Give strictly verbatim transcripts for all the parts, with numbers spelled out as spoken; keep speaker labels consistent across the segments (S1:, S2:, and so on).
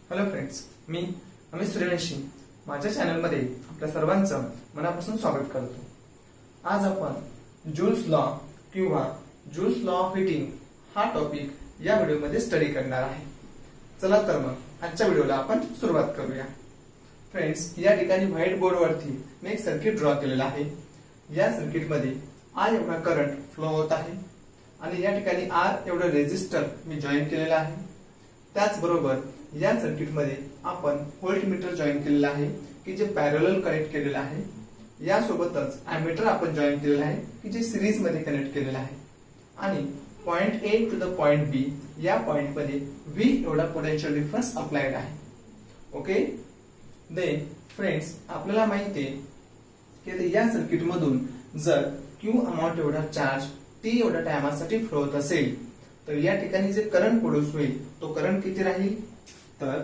S1: Hello friends, मी अमित सूर्यवंशी माझ्या चॅनलमध्ये आपल्या सर्वांचं मनापासून स्वागत करतो। आज आपण जूल्स लॉ किंवा जूल्स लॉ ऑफ हीटिंग हा टॉपिक या व्हिडिओमध्ये स्टडी करणार आहे। चला तर मग आजच्या व्हिडिओला आपण सुरुवात करूया। फ्रेंड्स, या ठिकाणी व्हाईट बोर्ड वरती मी एक सर्किट ड्रॉ केलेला आहे। या सर्किट मध्ये आय एवढा करंट फ्लो होत आहे आणि या ठिकाणी आर एवढा रेझिस्टर मी जॉईन केलेला आहे। त्याचबरोबर या सर्किट मध्ये आपण व्होल्टमीटर जॉईन केलेला आहे की जे पॅरलल कनेक्ट केलेलं आहे। यासोबतच अॅमीटर आपण जॉईन केलेला आहे की जे सिरीज मध्ये कनेक्ट केलेलं आहे आणि point A to the point B या पॉइंट मध्ये व्ही एवढा पोटेन्शियल डिफरन्स अप्लाइड आहे। ओके, देन फ्रेंड्स, आपल्याला माहिती आहे की या सर्किट मधून जर क्यू अमाउंट एवढा चार्ज टी एवढ्या टायमासाठी फ्लो होत असेल तर या ठिकाणी जे करंट प्रोड्यूस होईल तो करंट किती राहील, तर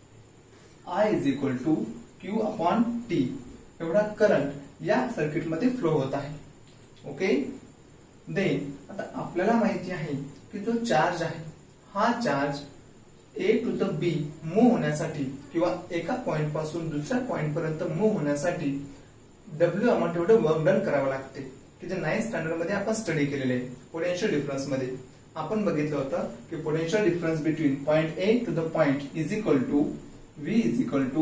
S1: I is equal to Q upon T एवढा करंट या सर्किट मध्ये फ्लो होत आहे। ओके, देन आता आपल्याला माहिती आहे की जो चार्ज आहे हा charge A to the B move होण्यासाठी किंवा एका पॉइंट पासून दुसऱ्या पॉइंट पर्यंत मूव्ह होण्यासाठी डब्ल्यू अमाउंट एवढं वर्क डन करावं लागते की जे नाईन्थ स्टँडर्ड मध्ये आपण स्टडी केलेले आहे। पोटेन्शियल डिफरन्स मध्ये आपण बघितलं होतं की potential difference between point A to the point is equal to V is equal to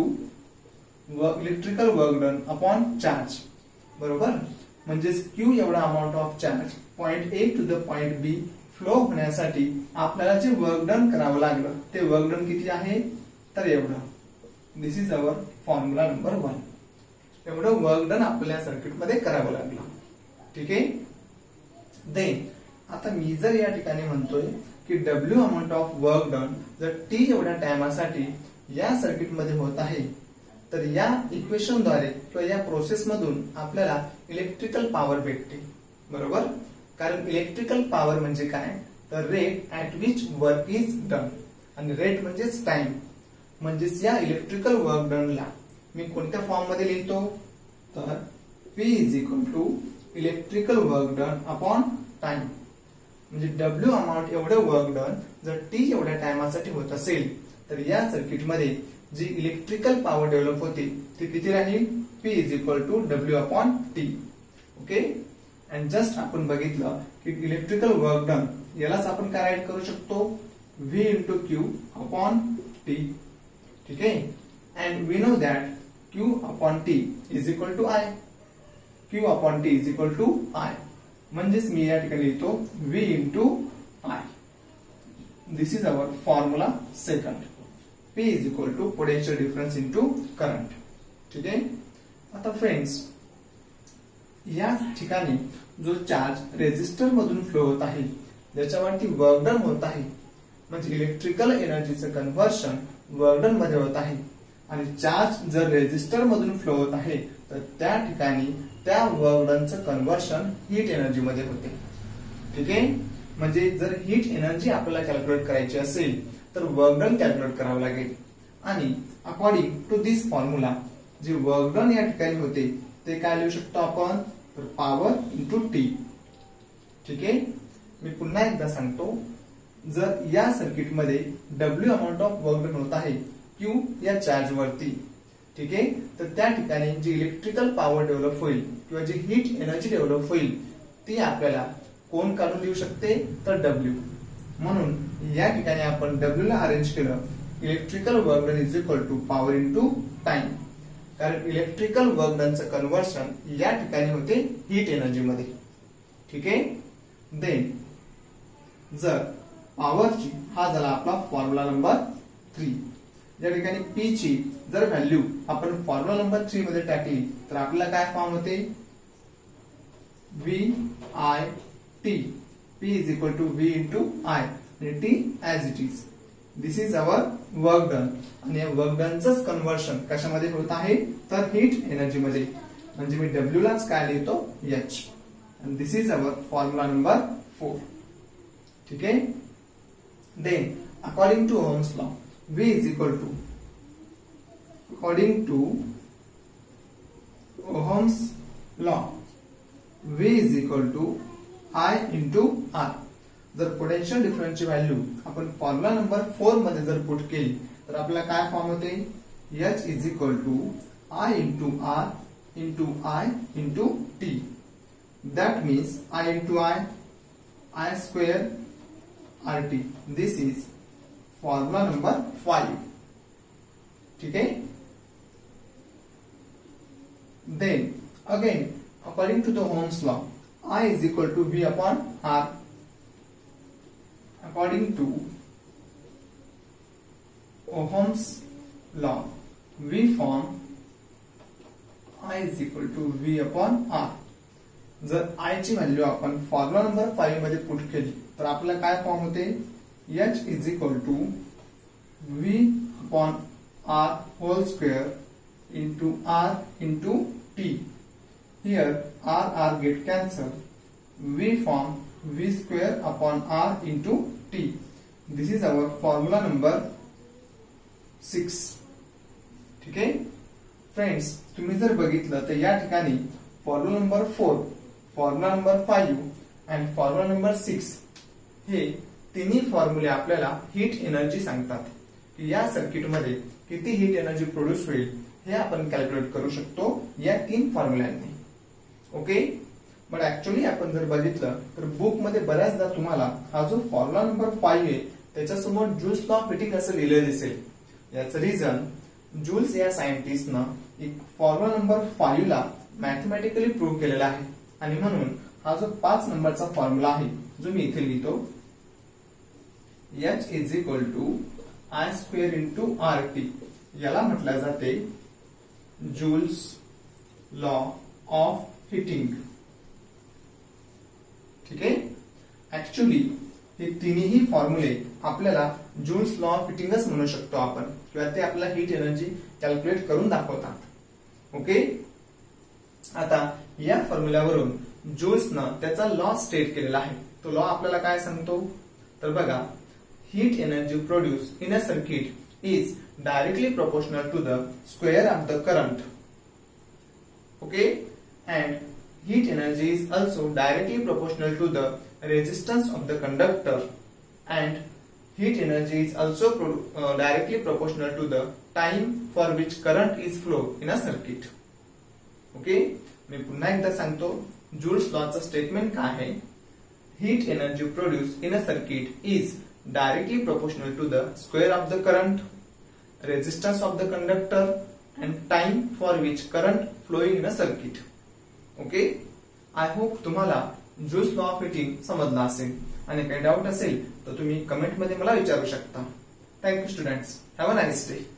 S1: electrical work done upon charge, बरोबर। म्हणजे क्यू एवढा amount of charge point A to the point B flow होण्यासाठी आपल्याला जे work done करावं लागलं ते work done किती आहे, तर एवढं। This is our formula number one. एवढं वर्क डन आपल्याला सर्किट मध्ये करावं लागलं। ठीक आहे, देन आता मी जर या ठिकाणी म्हणतोय की W amount of work done जर टी एवढ्या टायमासाठी या सर्किट मध्ये होत आहे तर या इक्वेशन द्वारे किंवा या प्रोसेस मधून आपल्याला इलेक्ट्रिकल पॉवर भेटते, बरोबर। कारण इलेक्ट्रिकल पॉवर म्हणजे काय, तर rate at which work is done आणि रेट म्हणजेच टाइम। म्हणजेच या इलेक्ट्रिकल वर्क डनला मी कोणत्या फॉर्म मध्ये लिहितो, तर P is equal to electrical work done upon time. म्हणजे डब्ल्यू अमाउंट एवढं वर्क डन जर टी एवढ्या टायमासाठी होत असेल तर या सर्किट मध्ये जी इलेक्ट्रिकल पॉवर डेव्हलप होते ती किती राहील, P is equal to W upon T. Okay, and just आपण बघितलं की इलेक्ट्रिकल वर्क डन यालाच आपण काय राईट करू शकतो, V into Q upon T. ठीक आहे, and we know that Q upon T is equal to I. Q upon T is equal to I म्हणजेच मी या ठिकाणी लिहितो V into I. This is our formula second. P is equal to potential difference into current. ठीक आहे, आता friends या ठिकाणी जो चार्ज रेझिस्टर मधून फ्लो होत आहे ज्याच्यावरती वर्क डन होत आहे म्हणजे इलेक्ट्रिकल एनर्जीचं कन्व्हर्शन वर्क डन मध्ये होत आहे आणि चार्ज जर रेझिस्टर मधून फ्लो होत आहे तर त्या ठिकाणी त्या वर्क डनचं कन्व्हर्शन हीट एनर्जी मध्ये होते। ठीक आहे, म्हणजे जर हीट एनर्जी आपल्याला कॅल्क्युलेट करायची असेल तर वर्क डन कॅल्क्युलेट करावं लागेल आणि अकॉर्डिंग टू दिस फॉर्म्युला जे वर्क डन या ठिकाणी होते ते काय लिहू शकतो आपण, तर पॉवर इंटू टी। ठीक आहे, मी पुन्हा एकदा सांगतो, जर या सर्किट मध्ये W amount of work done होत आहे क्यू या चार्ज वरती, ठीक आहे, तर त्या ठिकाणी जी इलेक्ट्रिकल पॉवर डेव्हलप होईल किंवा जी हीट एनर्जी डेव्हलप होईल ती आपल्याला कोण काढून लिहू शकते, तर डब्ल्यू। म्हणून या ठिकाणी आपण डब्ल्यू ला अरेंज केलं electrical work done is equal to power into time. कारण इलेक्ट्रिकल वर्क डनचं कन्व्हर्शन या ठिकाणी होते हीट एनर्जी मध्ये। ठीक आहे, देन जर पॉवरची हा झाला आपला फॉर्म्युला नंबर थ्री। या ठिकाणी पी ची जर व्हॅल्यू आपण फॉर्म्युला नंबर थ्री मध्ये टाकली तर आपल्याला काय फॉर्म होते, V I T. P is equal to V into I आणि T as it is. This is our work done आणि या वर्क डनचंच कन्व्हर्शन कशामध्ये होत आहे, तर हीट एनर्जी मध्ये। म्हणजे मी डब्ल्यू लाच काय लिहितो, एच। आणि this is our formula number four. ठीक आहे, then according to Ohm's law V is equal to, according to Ohm's law, V is equal to I into R। जर पोटेन्शियल डिफरन्सची व्हॅल्यू आपण फॉर्म्युला नंबर फोर मध्ये जर put केली तर आपल्याला काय फॉर्म होते, H is equal to I into R into I into T. That means I into I, I square R T. This is formula number five. ठीक आहे. Then again according to the Ohm's law, I is equal to V upon R. According to Ohm's law, we form I is equal to V upon R. जर I ची value आपण formula number five मध्ये put केली तर आपल्याला काय form होते, H is equal to V upon R whole square into R into T. Here R R get cancelled. We form V square upon R into T. This is our formula number six. ठीक आहे friends, तुम्ही जर बघितलं तर या ठिकाणी formula number four, formula number five and formula number six हे तिन्ही फॉर्म्युले आपल्याला हीट एनर्जी सांगतात की या सर्किट मध्ये किती हीट एनर्जी प्रोड्यूस होईल हे आपण कॅल्क्युलेट करू शकतो या तीन फॉर्म्युल्यांनी. ओके. बट ऍक्च्युअली आपण जर बघितलं तर बुक मध्ये बऱ्याचदा तुम्हाला हा जो फॉर्म्युला नंबर फाइव्ह आहे त्याच्यासमोर जूल्स लॉ ऑफ हीटिंग असं लिहिलं दिसेल. याचं रिझन, जूल्स या सायंटिस्टनं एक फॉर्म्युला नंबर फाइव्ह ला मॅथमॅटिकली प्रूव्ह केलेला आहे आणि म्हणून हा जो पाच नंबरचा फॉर्म्युला आहे जो मी इथे लिहितो, H is equal to I square into R T, याला म्हटलं जाते जूल्स लॉ ऑफ हीटिंग. ठीक आहे. ऍक्च्युअली हे तिन्ही फॉर्म्युले आपल्याला जूल्स लॉ ऑफ हीटिंगच म्हणू शकतो आपण, किंवा ते आपल्याला हीट एनर्जी कॅल्क्युलेट करून दाखवतात. ओके. आता या फॉर्म्युल्यावरून जूल्सनं त्याचा लॉ स्टेट केलेला आहे. तो लॉ आपल्याला काय सांगतो तर बघा, heat energy produce in a circuit is directly proportional to the square of the current. Okay. and heat energy is also directly proportional to the resistance of the conductor, and heat energy is also pro uh, directly proportional to the time for which current is flow in a circuit. Okay. मी पुन्हा एकदा सांगतो, joules लॉचं statement काय आहे, heat energy produced in a circuit is directly proportional to the square of the current, resistance of the conductor and time for which current flowing in a circuit. Okay. I hope तुम्हाला Joule's law of heating समजला असेल आणि काही doubt असेल तर तुम्ही comment मध्ये मला विचारू शकता. Thank you students. Have a nice day.